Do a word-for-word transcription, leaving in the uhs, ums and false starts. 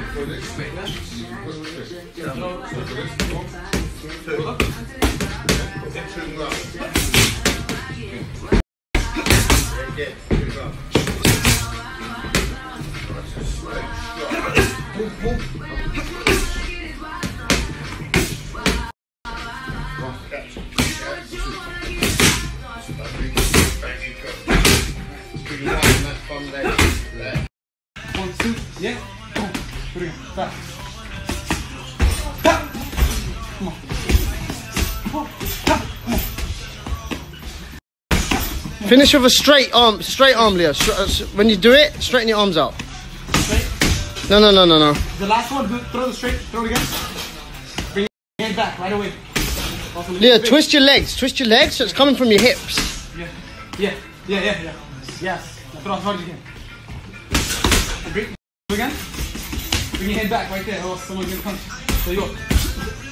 One, two, yeah. Come on. Put it in. Fast. Come on. Come on. Come on. Finish with a straight arm, straight arm, Leo. When you do it, straighten your arms out. Straight? No, no, no, no, no. The last one, throw the straight, throw it again. Bring your head back right away. Leo, twist your legs, twist your legs so it's coming from your hips. Yeah, yeah, yeah, yeah, yeah. Yes. Now throw as hard as you can. Bring again. Bring your head back right there, or else someone's gonna punch. There you go.